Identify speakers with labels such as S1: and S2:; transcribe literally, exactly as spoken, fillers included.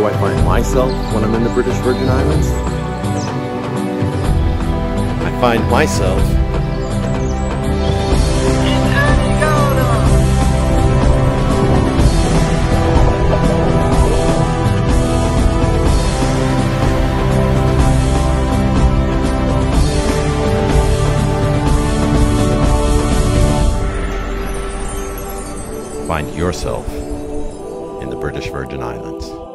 S1: I find myself when I'm in the British Virgin Islands? I find myself
S2: in Anegada.
S1: Find yourself in the British Virgin Islands.